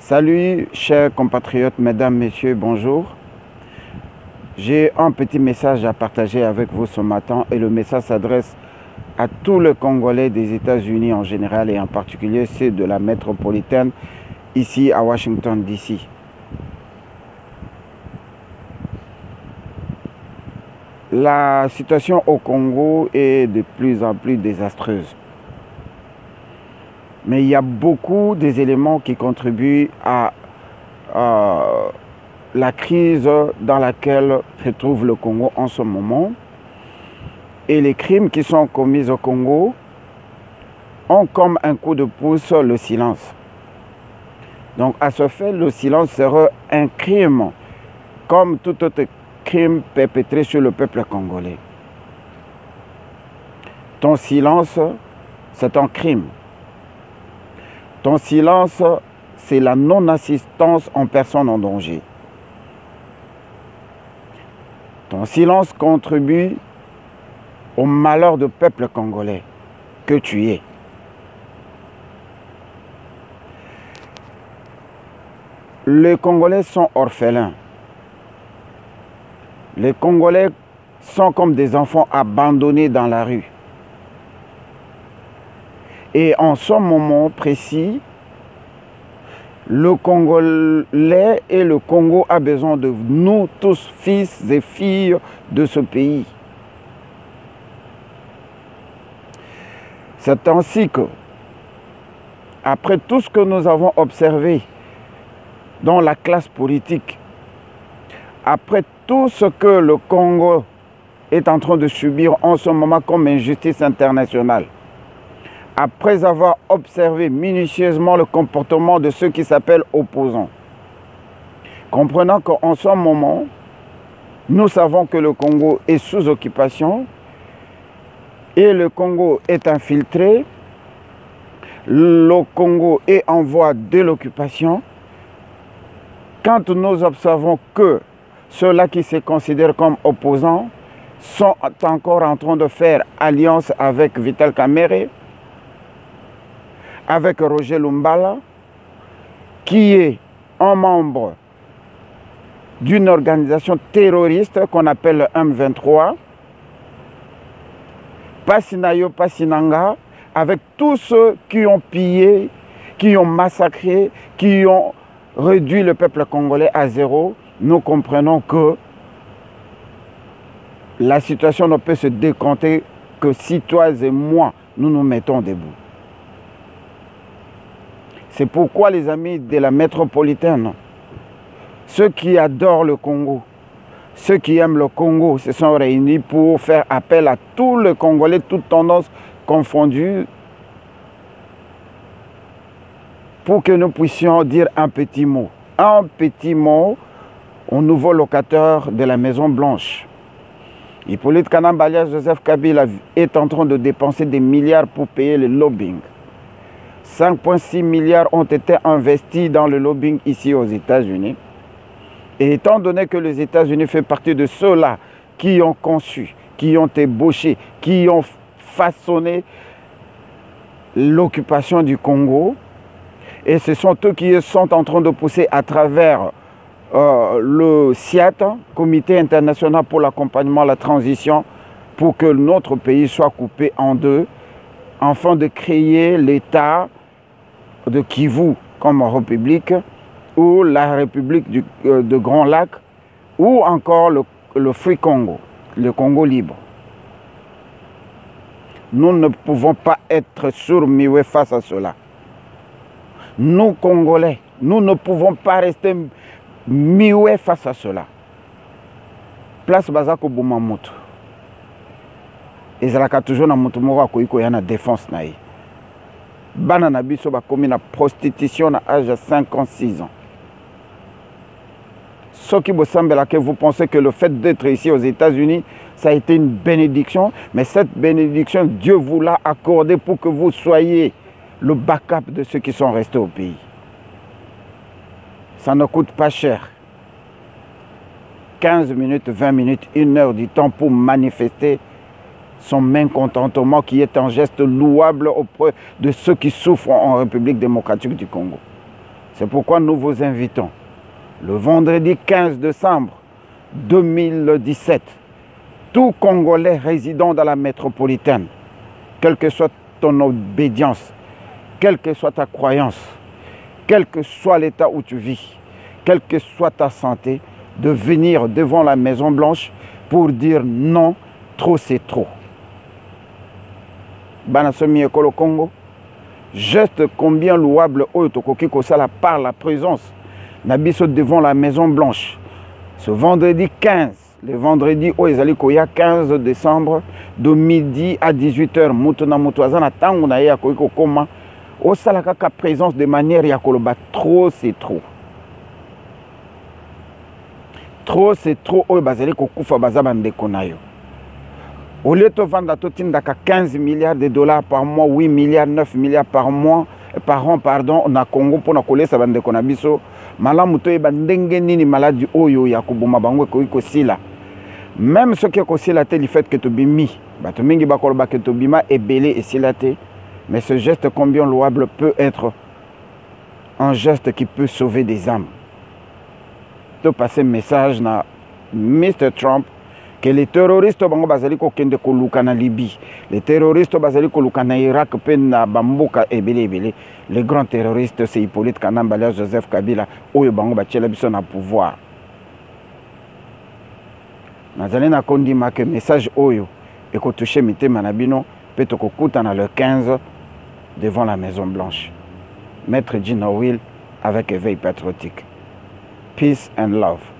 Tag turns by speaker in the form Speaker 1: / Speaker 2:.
Speaker 1: Salut chers compatriotes, mesdames, messieurs, bonjour. J'ai un petit message à partager avec vous ce matin et le message s'adresse à tous les Congolais des États-Unis en général et en particulier ceux de la métropolitaine ici à Washington DC. La situation au Congo est de plus en plus désastreuse. Mais il y a beaucoup d'éléments qui contribuent à la crise dans laquelle se trouve le Congo en ce moment. Et les crimes qui sont commis au Congo ont comme un coup de pouce le silence. Donc à ce fait, le silence serait un crime comme tout autre crime perpétré sur le peuple congolais. Ton silence, c'est un crime. Ton silence, c'est la non-assistance en personne en danger. Ton silence contribue au malheur du peuple congolais que tu es. Les Congolais sont orphelins. Les Congolais sont comme des enfants abandonnés dans la rue. Et en ce moment précis, le Congolais et le Congo a besoin de nous tous, fils et filles de ce pays. C'est ainsi que, après tout ce que nous avons observé dans la classe politique, après tout ce que le Congo est en train de subir en ce moment comme injustice internationale, après avoir observé minutieusement le comportement de ceux qui s'appellent opposants, comprenant qu'en ce moment, nous savons que le Congo est sous occupation et le Congo est infiltré, le Congo est en voie de l'occupation. Quand nous observons que ceux-là qui se considèrent comme opposants sont encore en train de faire alliance avec Vital Kamerhe, avec Roger Lumbala, qui est un membre d'une organisation terroriste qu'on appelle le M23, Passinayo Passinanga, avec tous ceux qui ont pillé, qui ont massacré, qui ont réduit le peuple congolais à zéro, nous comprenons que la situation ne peut se décompter que si toi et moi, nous nous mettons debout. C'est pourquoi les amis de la métropolitaine, ceux qui adorent le Congo, ceux qui aiment le Congo se sont réunis pour faire appel à tous les Congolais, toutes tendances confondues, pour que nous puissions dire un petit mot au nouveau locataire de la Maison Blanche. Hippolyte Kanambalia Joseph Kabila est en train de dépenser des milliards pour payer le lobbying. 5,6 milliards ont été investis dans le lobbying ici aux États-Unis. Et étant donné que les États-Unis font partie de ceux-là qui ont conçu, qui ont ébauché, qui ont façonné l'occupation du Congo, et ce sont eux qui sont en train de pousser à travers le CIAT, Comité international pour l'accompagnement à la transition, pour que notre pays soit coupé en deux, afin de créer l'État de Kivu comme république, ou la république de Grand Lac, ou encore le Free Congo, le Congo libre. Nous ne pouvons pas être sourds-muets face à cela. Nous, Congolais, nous ne pouvons pas rester muets face à cela. Place Bazako Boumamout. Ezalaka toujours na mutu moko akoki ya na défense na ye. Bana na biso bakomi na prostitution na âge de 56 ans. Ce qui vous semble que vous pensez que le fait d'être ici aux États-Unis, ça a été une bénédiction, mais cette bénédiction, Dieu vous l'a accordée pour que vous soyez le backup de ceux qui sont restés au pays. Ça ne coûte pas cher. 15 minutes, 20 minutes, 1 heure du temps pour manifester son mécontentement qui est un geste louable auprès de ceux qui souffrent en République démocratique du Congo. C'est pourquoi nous vous invitons le vendredi 15 décembre 2017, tout Congolais résidant dans la métropolitaine, quelle que soit ton obédience, quelle que soit ta croyance, quel que soit l'état où tu vis, quelle que soit ta santé, de venir devant la Maison Blanche pour dire non, trop c'est trop. Banasomi Ekolo Congo, geste combien louable Oyotokoki Kosala par la présence Nabiso devant la Maison Blanche. Ce vendredi 15, le vendredi où ils 15 décembre, de midi à 18h, Moutona Moutouazana Tango na ya Koiko Koma, au Salakaka présence de manière Yakoloba, trop c'est trop. Trop c'est trop, Oyo Bazali Kokufa Bazabande Konayo. Au lieu de vendre à 15 milliards de dollars par mois, 8 milliards, 9 milliards par mois, par an, pardon, on a Congo pour nous coller ça bande konabiso. Malamu to eba ndenge nini maladie oyo ya kubuma bango ko sila. Même ce qui est aussi la télé fait que tu bimi, bato mingi bakolo ba que tu bima est belé et silaté, mais ce geste combien louable peut être un geste qui peut sauver des âmes. Tu passer message na Mr. Trump que les terroristes bango bazali ko kende ko luka na Libye, les terroristes bazali ko luka na Irak pe na bamboka ebele. Les grands terroristes c'est Hippolyte Kanambala, Joseph Kabila, oyo bango ba tchela biso na pouvoir. Nazali na kondima que message oyo et ko toucher mitema na bino pe to ko kutana le 15 devant la Maison Blanche. Maître Gino Will avec éveil patriotique. Peace and love.